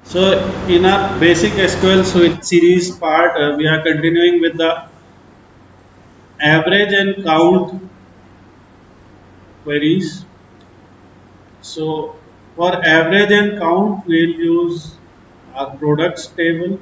So in our basic SQL series part, we are continuing with the average and count queries. So for average and count, we'll use our products table.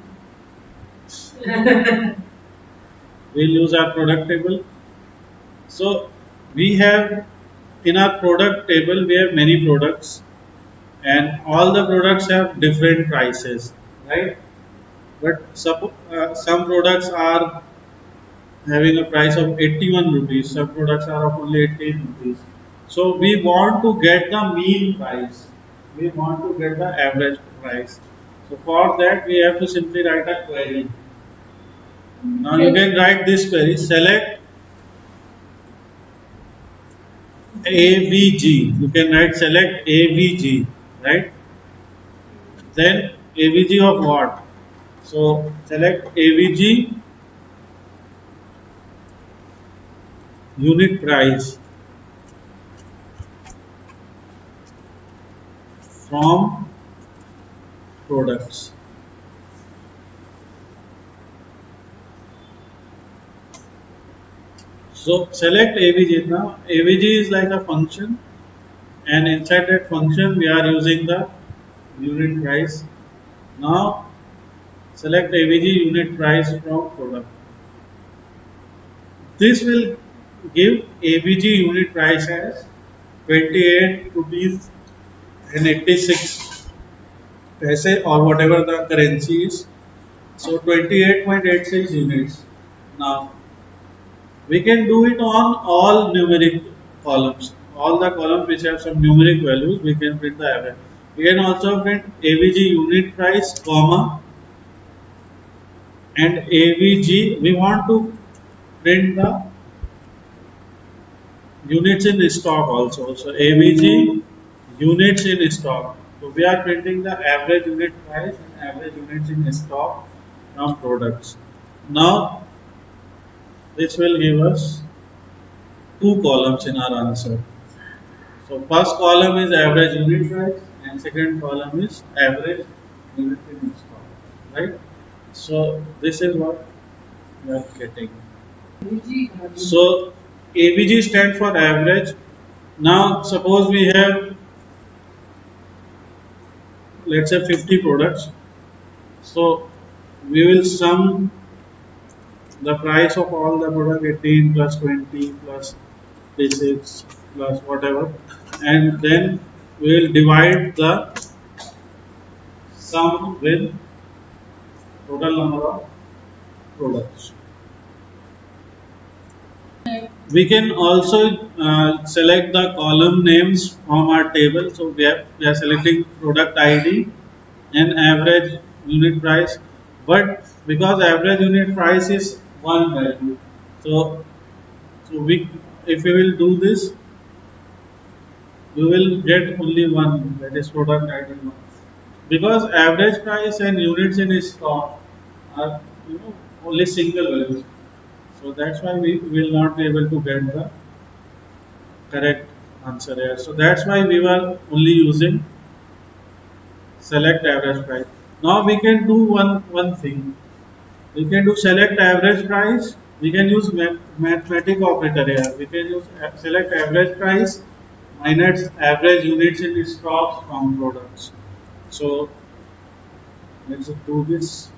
We'll use our product table. So we have in our product table, we have many products, and all the products have different prices, right? But some products are having a price of 81 rupees, some products are of only 18 rupees. So we want to get the mean price, we want to get the average price. So for that we have to simply write a query. Now you can write this query: select AVG. You can write select AVG, right? Then AVG of what? So select AVG unit price from products. So select AVG. Now AVG is like a function, and inside that function we are using the unit price. Now select AVG unit price from product. This will give AVG unit price as 28 rupees and 86 paise, or whatever the currency is. So 28.86 units. Now we can do it on all numeric columns. All the columns which have some numeric values, we can print the average. We can also print AVG unit price, comma, and AVG. We want to print the units in stock also. So AVG units in stock. So we are printing the average unit price and average units in stock from products. Now this will give us two columns in our answer. So first column is average unit price and second column is average unit in stock, right? So this is what we are getting. So AVG stands for average. Now suppose we have, let's say, 50 products. So we will sum the price of all the product, 18 plus 20 plus 36 plus whatever, and then we will divide the sum with total number of products. We can also select the column names from our table. So we are selecting product ID and average unit price, but because average unit price is one value, so we, if we will do this, we will get only one, that is product ID, because average price and units in stock are only single values. So that's why we will not be able to get the correct answer here. So that's why we were only using select average price. Now we can do one thing. We can do select average price. We can use mathematical operator here. We can use select average price minus average units in stocks from products. So let's do this.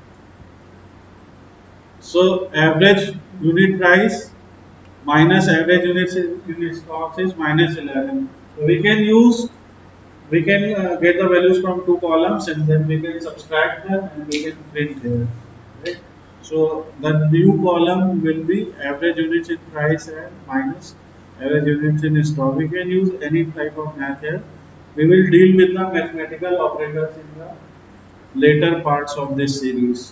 So average unit price minus average units in stocks is minus 11. So we can get the values from two columns, and then we can subtract them and we can print here. Right? So the new column will be average units in price and minus average units in stock. We can use any type of math here. We will deal with the mathematical operators in the later parts of this series.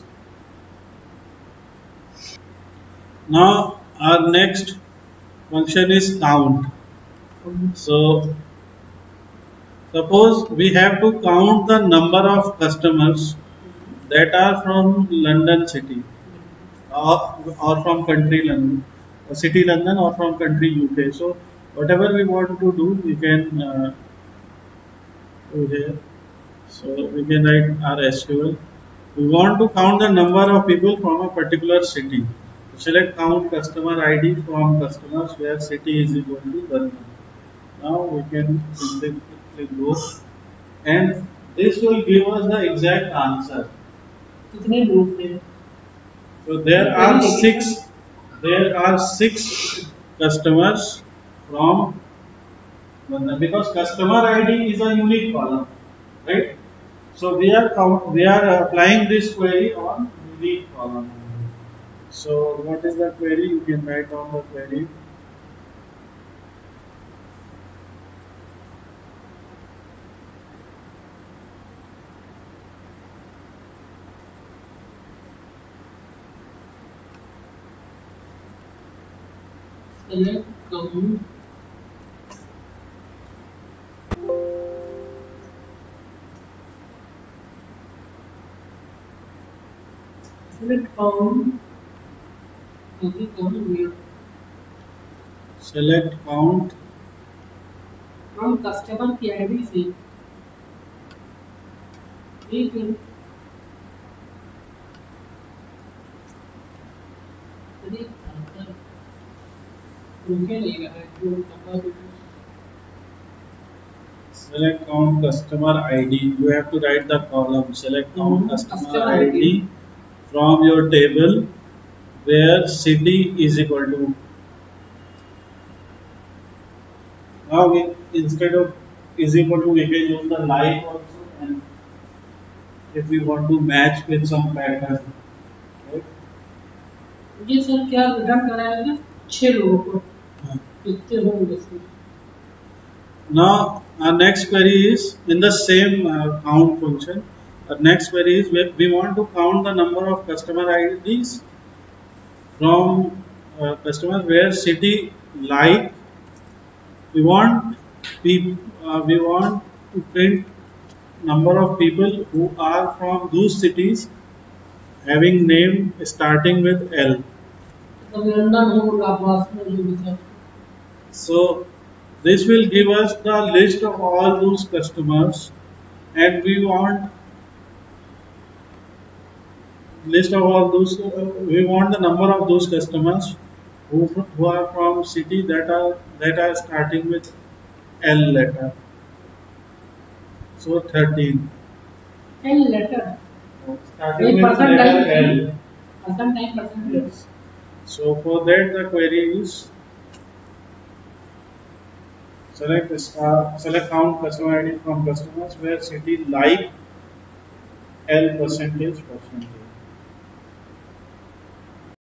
Now our next function is count. So suppose we have to count the number of customers that are from London city, or from country London, city London, or from country UK. So whatever we want to do, we can do here. So we can write our SQL. We want to count the number of people from a particular city. Select count customer ID from customers where city is equal to Burma. Now we can simply go, and this will give us the exact answer. कितने लोग थे? So there are six customers from Bandhan, because customer ID is a unique column, right? So we are applying this query on unique column. So what is the query? You can write down the query. Select count. Select count. Okay, count here. Select count from customer की ID से ठीक है रुके नहीं रहा है जो number select count customer ID. You have to write the column. Select count customer ID from your table where city is equal to. Now instead of is equal to, we can use the like also, and if we want to match with some pattern. Right? ये sir क्या return कराएगा 6 लोगों को कितने होंगे sir. Now our next query is in the same count function. Our next query is we want to count the number of customer IDs from customers where city like. We want we want to print number of people who are from those cities having name starting with L. So this will give us the list of all those customers, and we want list of all those. We want the number of those customers who are from city that are starting with L letter. So 13. L letter. Starting with letter L. Yes. So for that the query is select count customer ID from customers where city like L percentage.